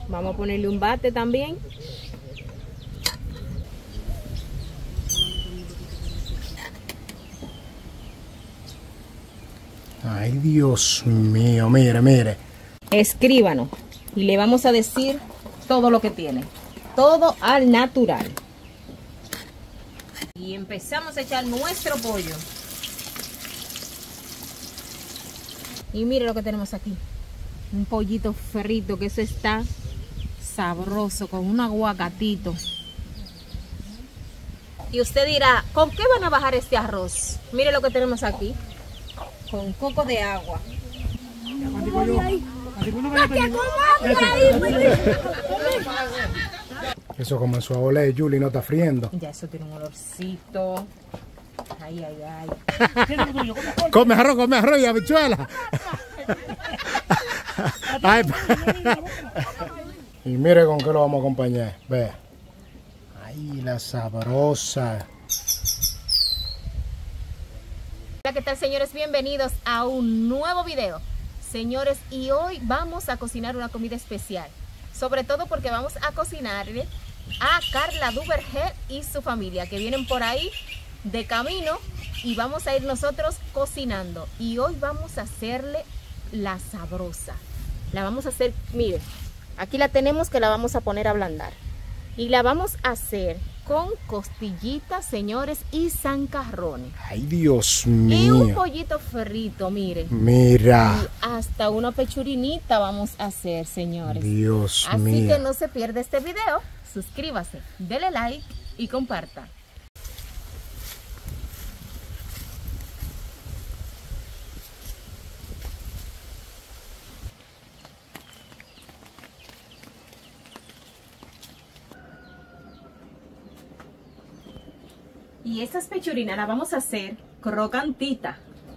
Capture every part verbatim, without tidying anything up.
Vamos a ponerle un bate también. Ay, Dios mío, mire, mire. Escríbanos y le vamos a decir todo lo que tiene. Todo al natural. Y empezamos a echar nuestro pollo. Y mire lo que tenemos aquí. Un pollito frito, que eso está sabroso, con un aguacatito. Y usted dirá, ¿con qué van a bajar este arroz? Mire lo que tenemos aquí. Con un coco de agua. Eso comenzó a oler, Julie, no está friendo. Ya eso tiene un olorcito. Ay, ay, ay. Come arroz, come arroz y habichuela. Ay, y mire con qué lo vamos a acompañar. Ve. Ay, la sabrosa. Hola, ¿qué tal, señores? Bienvenidos a un nuevo video. Señores, y hoy vamos a cocinar una comida especial. Sobre todo porque vamos a cocinarle a Carla Duverger y su familia, que vienen por ahí de camino, y vamos a ir nosotros cocinando. Y hoy vamos a hacerle la sabrosa. La vamos a hacer, mire, aquí la tenemos, que la vamos a poner a ablandar. Y la vamos a hacer con costillitas, señores, y zancarrones. Ay, Dios mío. Y un pollito frito, mire. Mira. Y hasta una pechurinita vamos a hacer, señores. Dios Así mío. que no se pierda este video. Suscríbase, dele like y comparta. Y estas pechurinas las vamos a hacer crocantita.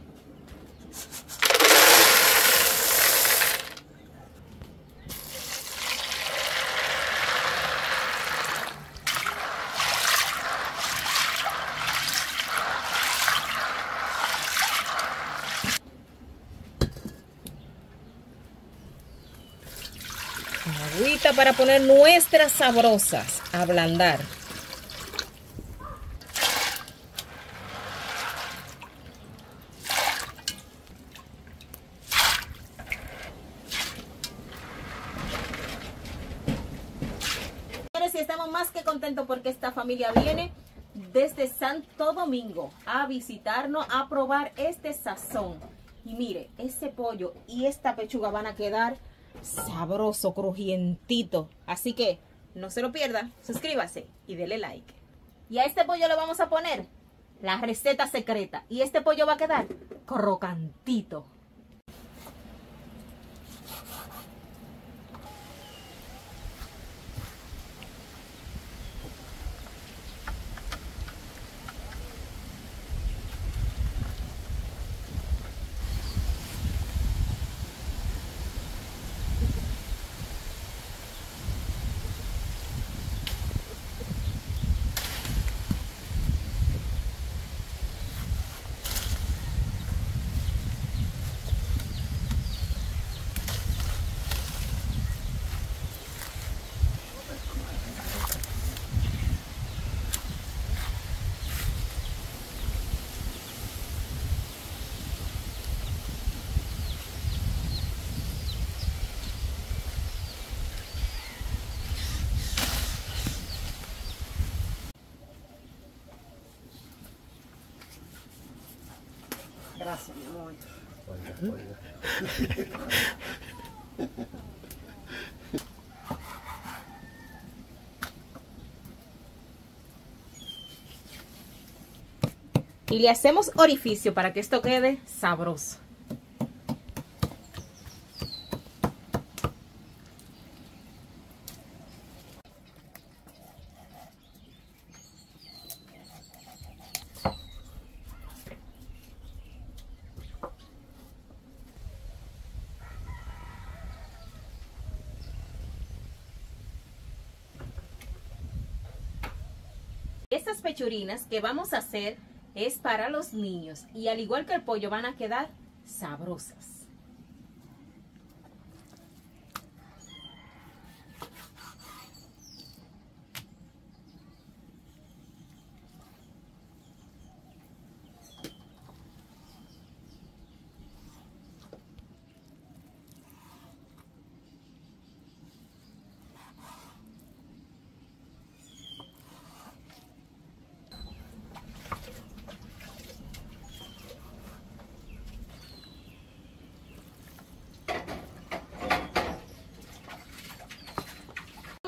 Agüita para poner nuestras sabrosas a ablandar. Y estamos más que contentos porque esta familia viene desde Santo Domingo a visitarnos, a probar este sazón. Y mire, ese pollo y esta pechuga van a quedar sabroso, crujientito. Así que no se lo pierda, suscríbase y dele like. Y a este pollo le vamos a poner la receta secreta. Y este pollo va a quedar crocantito. Gracias, mi amor. Y le hacemos orificio para que esto quede sabroso. Estas pechurinas que vamos a hacer es para los niños y al igual que el pollo van a quedar sabrosas.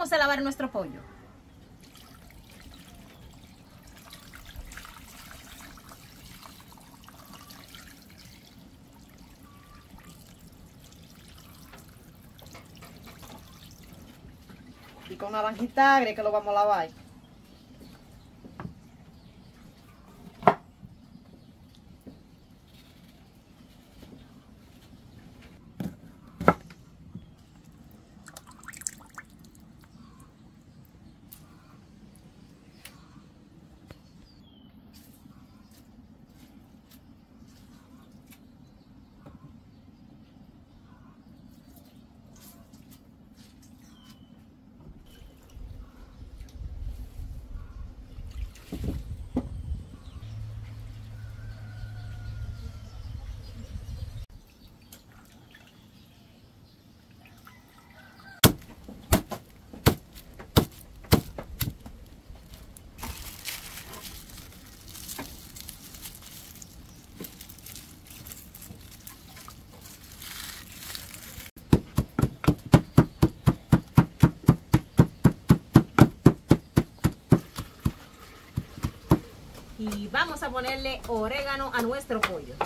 vamos a lavar nuestro pollo. Y con naranjita agria que lo vamos a lavar. Y vamos a ponerle orégano a nuestro pollo.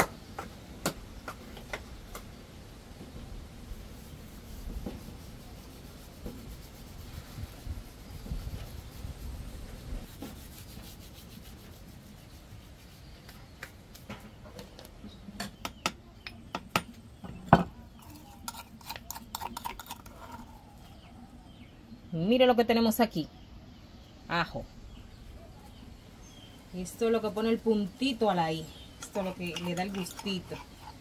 Mire lo que tenemos aquí. Ajo. Esto es lo que pone el puntito a la I. Esto es lo que le da el gustito.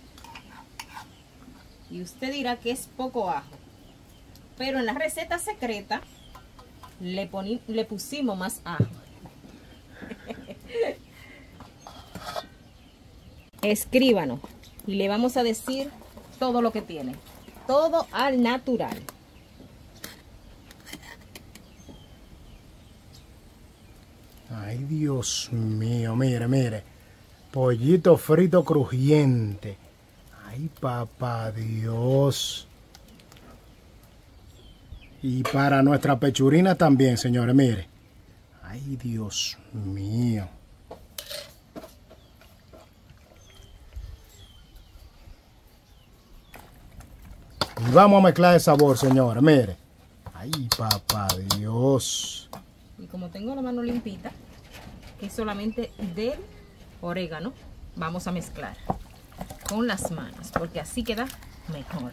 Y usted dirá que es poco ajo. Pero en la receta secreta le, poní, le pusimos más ajo. Escríbanos. Y le vamos a decir todo lo que tiene. Todo al natural. Ay, Dios mío, mire, mire. Pollito frito crujiente. Ay, papá Dios. Y para nuestra pechurina también, señores, mire. Ay, Dios mío. Y vamos a mezclar el sabor, señores, mire. Ay, papá Dios. Y como tengo la mano limpita, que es solamente del orégano, vamos a mezclar con las manos, porque así queda mejor.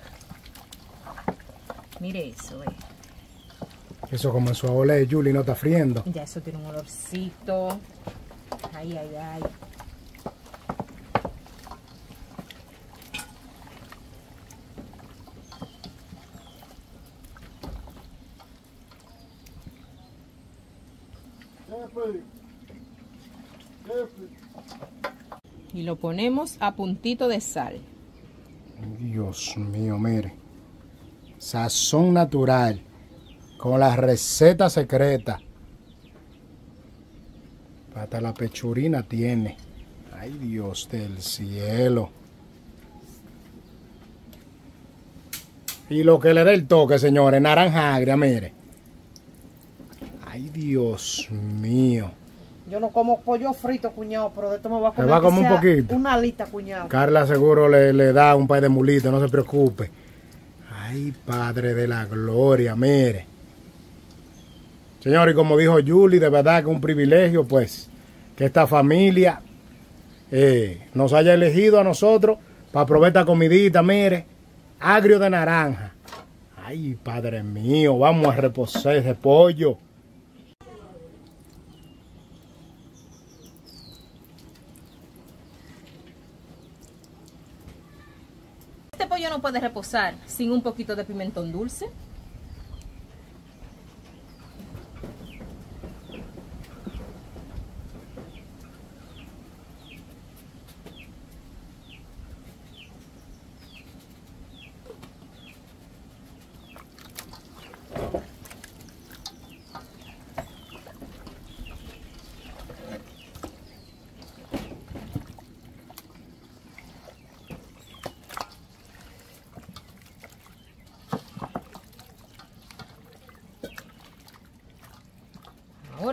Mire eso, eh. Eso comenzó a oler, Julie, no está friendo. Ya eso tiene un olorcito. Ay, ay, ay. Y lo ponemos a puntito de sal. Dios mío, mire. Sazón natural. Con la receta secreta. Hasta la pechurina tiene. Ay, Dios del cielo. Y lo que le da el toque, señores, naranja agria, mire. Ay, Dios mío. Yo no como pollo frito, cuñado, pero de esto me va a comer, ¿Me va a comer un poquito? Una alita, cuñado. Carla seguro le, le da un par de mulitos, no se preocupe. Ay, Padre de la gloria, mire. Señor, y como dijo Julie, de verdad que es un privilegio, pues, que esta familia eh, nos haya elegido a nosotros para probar esta comidita, mire, agrio de naranja. Ay, Padre mío, vamos a reposar ese pollo. Este pollo no puede reposar sin un poquito de pimentón dulce.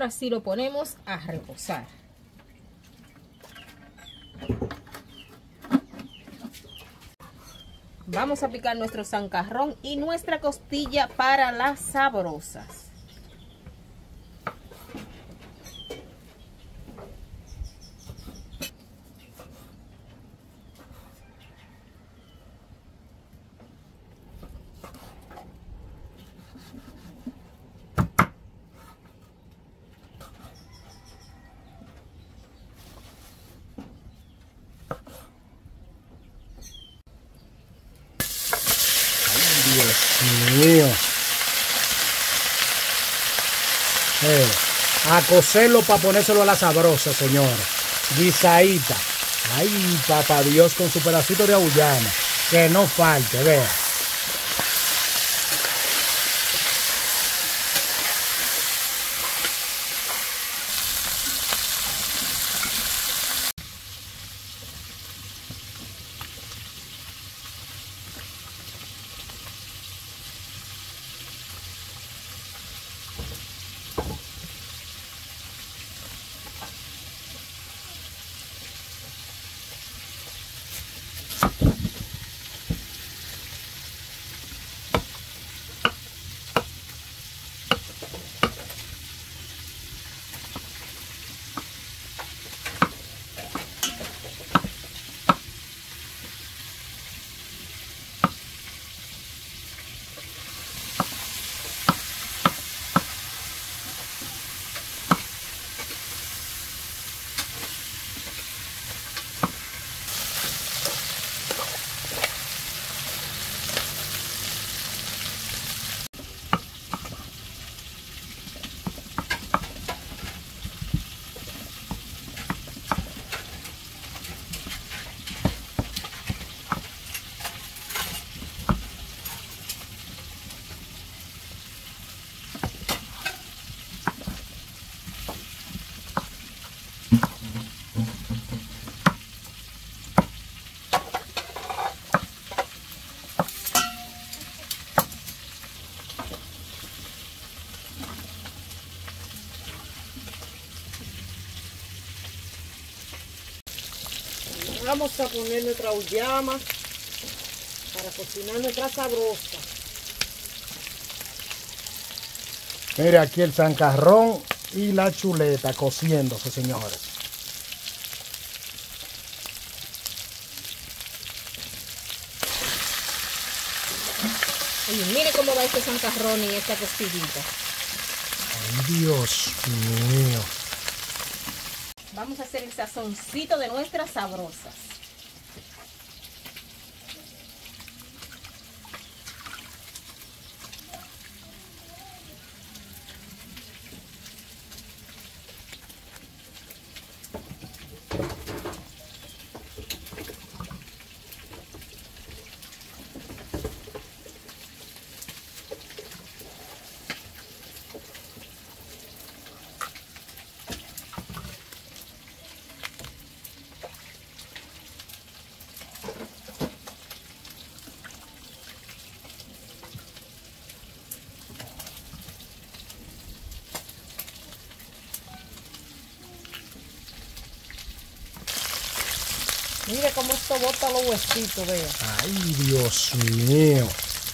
ahora sí lo ponemos a reposar. Vamos a picar nuestro zancarrón y nuestra costilla para las sabrosas. Dios mío. Eh, a cocerlo para ponérselo a la sabrosa, señores. Guisadita. Ay, papá Dios, con su pedacito de auyama. Que no falte, vea. Vamos a poner nuestra auyama para cocinar nuestra sabrosa. Mire aquí el zancarrón y la chuleta cociéndose, señores. Oye, mire cómo va este zancarrón y esta costillita. Ay, Dios mío. Vamos a hacer el sazoncito de nuestras sabrosas. Mire cómo esto bota los huesitos, vea. Ay, Dios mío.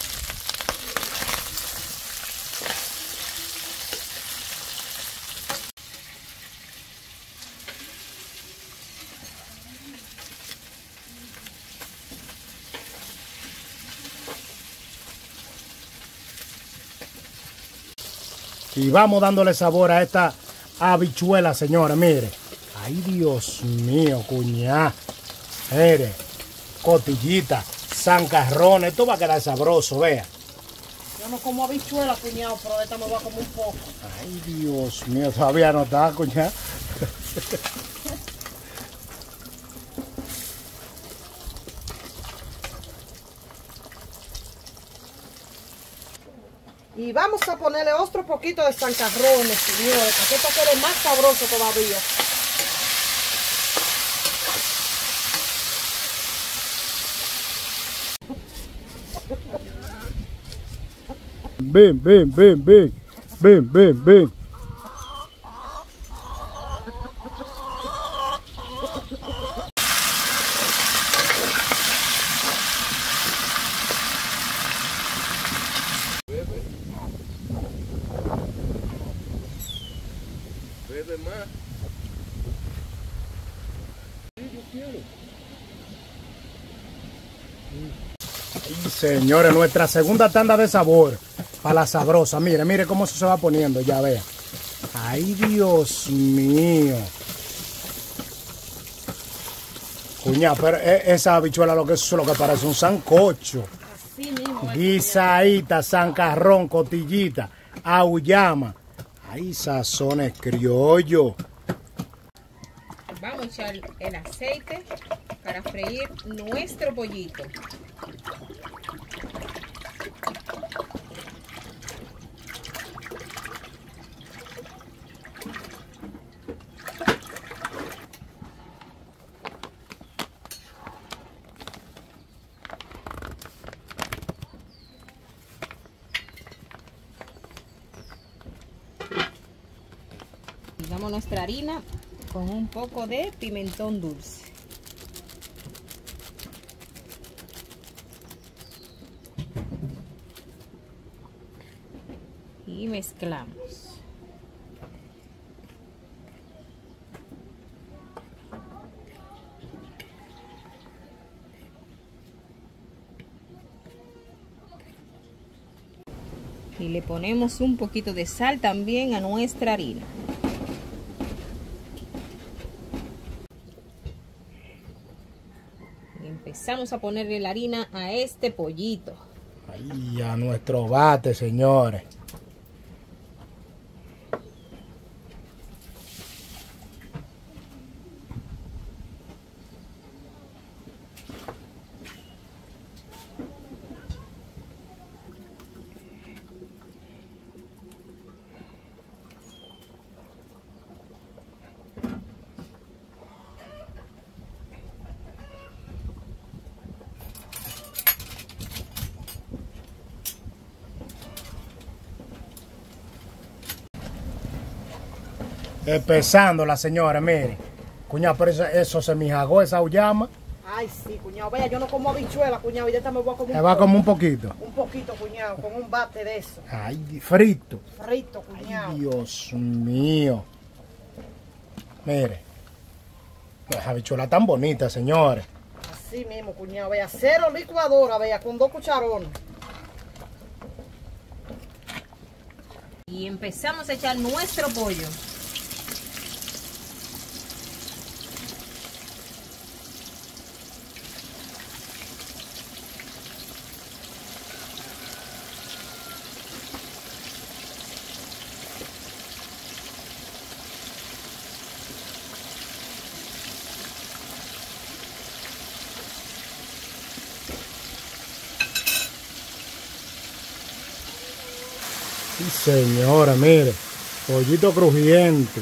Y vamos dándole sabor a esta habichuela, señora, mire. Ay, Dios mío, cuñá. Mire, cotillita, zancarrón, esto va a quedar sabroso, vea. Yo no como habichuela, cuñado, pero de esta me voy a comer un poco. Ay, Dios mío, todavía no está, cuñá. Y vamos a ponerle otro poquito de zancarrones, señores, para que esto quede más sabroso todavía. Ven, ven, ven, ven, ven, ven, ven. de más. Sí, yo quiero. Y señores, nuestra segunda tanda de sabor para la sabrosa. Mire, mire cómo eso se va poniendo, ya vea. Ay, Dios mío. Cuña, pero esa habichuela lo que es lo que parece un sancocho. Así mismo. Guisadita, zancarrón, cotillita, auyama. Ay, sazones criollo. Vamos a echar el aceite para freír nuestro pollito. Y damos nuestra harina con un poco de pimentón dulce. Y mezclamos. Y le ponemos un poquito de sal también a nuestra harina. Empezamos a ponerle la harina a este pollito. Ay, a nuestro bate, señores. Empezando la señora, mire. Cuñado, pero eso, eso se me jagó esa auyama. Ay, sí, cuñado. Vea, yo no como habichuela, cuñado. Y de esta me voy a comer Me un va poco. como un poquito. Un poquito, cuñado, con un bate de eso. Ay, frito. Frito, cuñado. Ay, Dios mío. Mire. Esa habichuela tan bonita, señores. Así mismo, cuñado. Vea, cero licuadora, vea, con dos cucharones. Y empezamos a echar nuestro pollo. Sí, señora, mire. Pollito crujiente.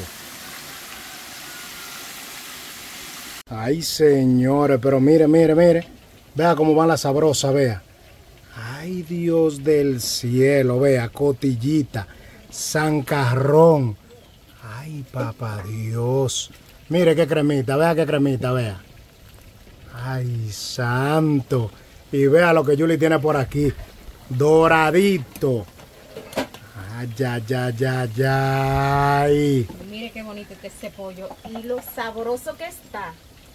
Ay, señores, pero mire, mire, mire. Vea cómo va la sabrosa, vea. Ay, Dios del cielo, vea, cotillita, zancarrón. Ay, papá Dios. Mire qué cremita, vea qué cremita, vea. Ay, santo. Y vea lo que Julie tiene por aquí. Doradito. Ay, ay, ay, ay, ay. Mire qué bonito está ese pollo y lo sabroso que está.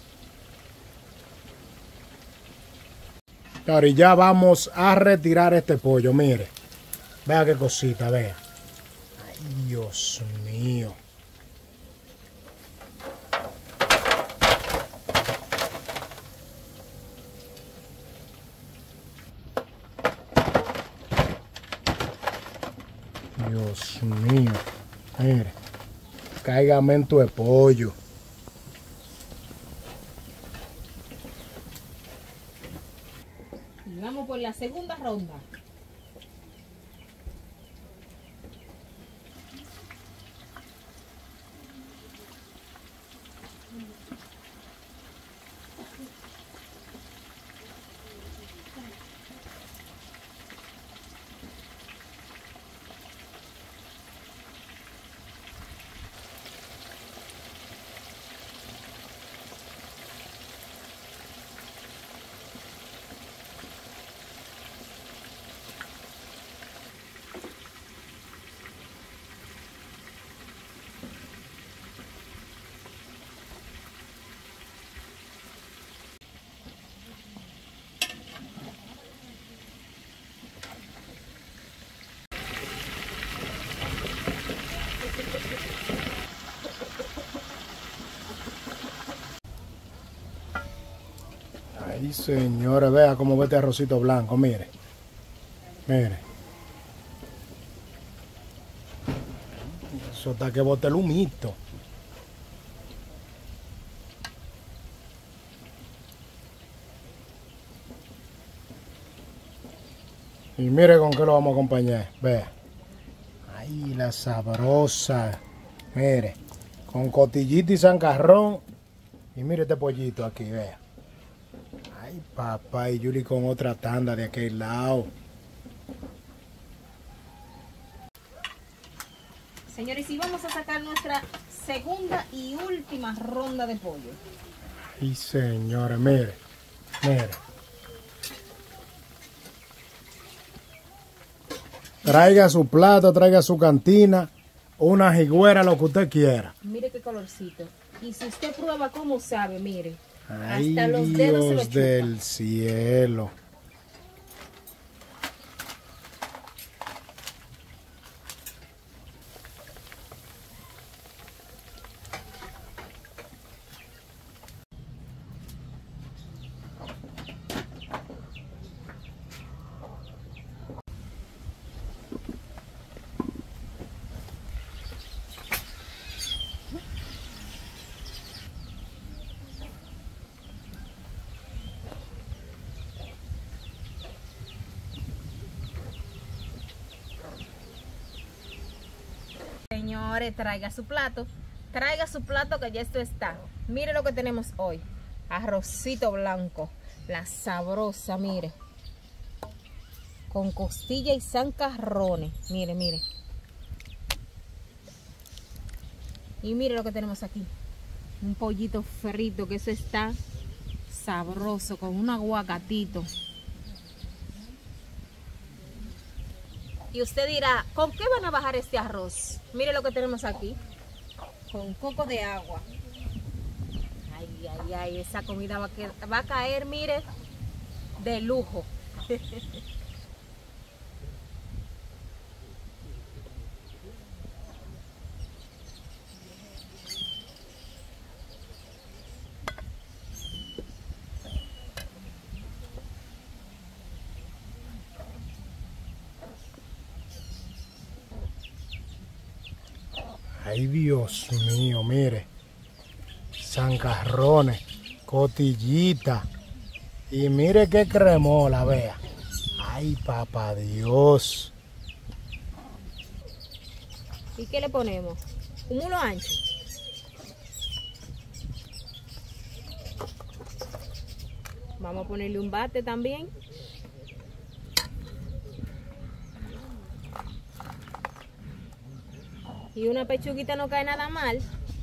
Ahora y ya vamos a retirar este pollo, mire. Vea qué cosita, vea. Ay, Dios mío. Dios mío. Mire. Caigamento de pollo. Y vamos por la segunda ronda. Ay, señores, vea cómo ve este arrocito blanco, mire. Mire. Eso está que bote el humito. Y mire con qué lo vamos a acompañar. Vea. Ay, la sabrosa. Mire. Con cotillita y zancarrón. Y mire este pollito aquí, vea. Ay, papá, y Yuli con otra tanda de aquel lado. Señores, y vamos a sacar nuestra segunda y última ronda de pollo. Ay, señores, mire. Mire. Traiga su plato, traiga su cantina, una jigüera, lo que usted quiera. Mire qué colorcito. Y si usted prueba cómo sabe, mire. Ay, hasta los dedos se lo Dios chupa. del cielo. Señores, traiga su plato. Traiga su plato que ya esto está. Mire lo que tenemos hoy. Arrocito blanco. La sabrosa, mire. Con costilla y zancarrones. Mire, mire. Y mire lo que tenemos aquí. Un pollito frito, que eso está sabroso. Con un aguacatito. Y usted dirá, ¿con qué van a bajar este arroz? Mire lo que tenemos aquí. Con coco de agua. Ay, ay, ay, esa comida va a, que, va a caer, mire, de lujo. Ay, Dios mío, mire. Zancarrones, cotillita. Y mire qué cremola, vea. Ay, papá Dios. ¿Y qué le ponemos? Un mulo ancho. Vamos a ponerle un bate también. Y una pechuguita no cae nada mal.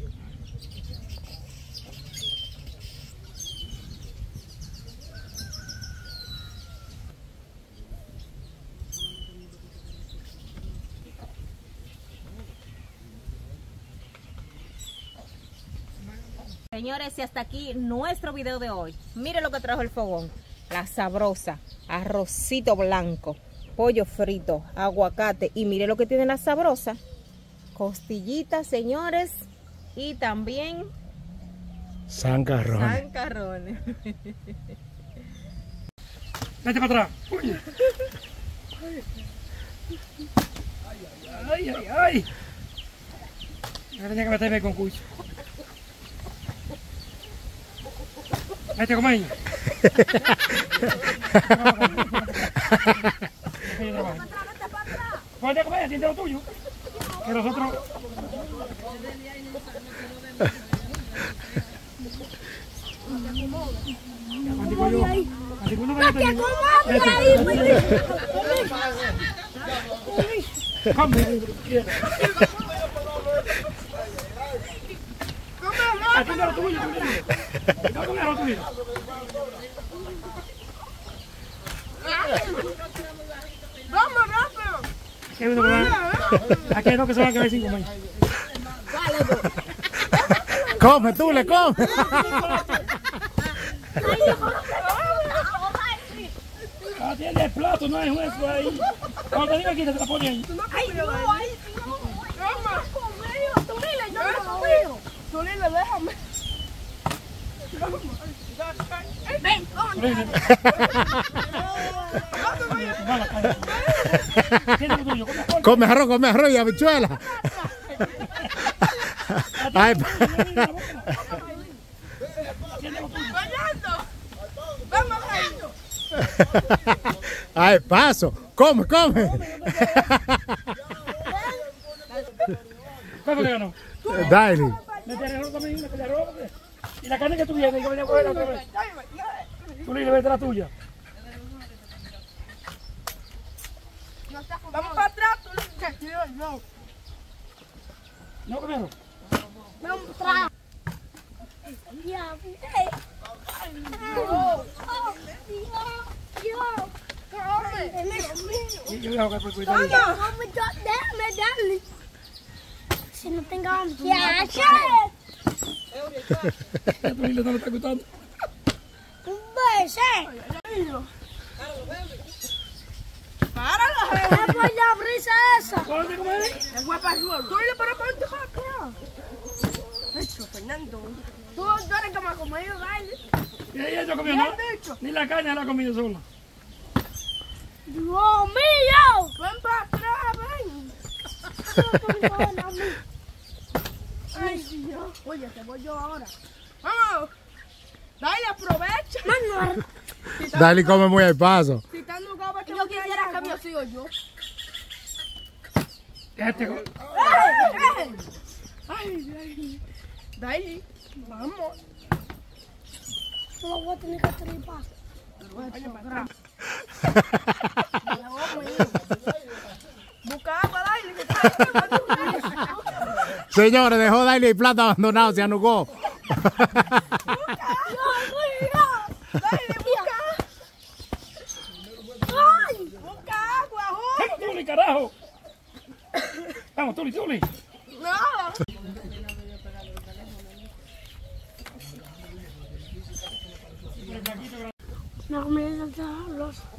Señores, y hasta aquí nuestro video de hoy. Mire lo que trajo el fogón. La sabrosa, arrocito blanco, pollo frito, aguacate. Y mire lo que tiene la sabrosa. Costillitas, señores. Y también Zancarrones. zancarrones. Vete para atrás. Ay, ay, ay. Ahora tenía que meterme con cucho. Vete con ella. Vete con ella, siente lo tuyo. Que nosotros... Vamos rápido. Aquí no que se van a quedar sin comer. Come, tú le comes. Atiende el plato, no hay hueso ahí. Cuando te diga aquí, te la pone ahí. Ay, no, ay, no. Vamos. Tulile, yo no lo veo. Tulile, déjame. ven, coño. Ven, ven. Toma la carne. Tiene lo tuyo, come corte. Come arroz, come arroz y habichuela. Ay, pa- Tiene lo tuyo. Bailando. Vamos bailando. ay, paso. Come, come. ¿Cuál fue que ganó? Daily. Me te arreglo también, me te arreglo. Y la carne que tú vienes, yo venía a cogerla otra vez. Tú le vete la tuya. Vamos para atrás, tú le dices, no. No, primero. Vamos para atrás. Ya, eh. Oh, oh, yo, Y yo voy a jugar por cuidado. déjame darle. Si no tengamos. Ya, che. Ya tú no le está gustando. Un beso. Páralo, jefe. Pues la brisa esa. ¿Cómo cómo es? Es guapa, tú le para ponte rápido. Hecho, Fernando. Tú, tú eres como comido, dale. Y ella no comió nada. Ni la carne la ha comido sola. Dios mío. Ven para atrás, ven. Ay, Dios. Oye, te voy yo ahora. Vamos. Dale, aprovecha. Manuel. Daily come muy al paso. Si están nugados, yo quisiera que me sigo yo. Este. ¡Ay, ay! Ay, Dale, vamos. Solo voy a tener que tripar. Busca agua, dale. Señores, dejó Daily el plato abandonado, se anugó. ¡Tuli, carajo! Vamos, Tuli, Tuli. No, me los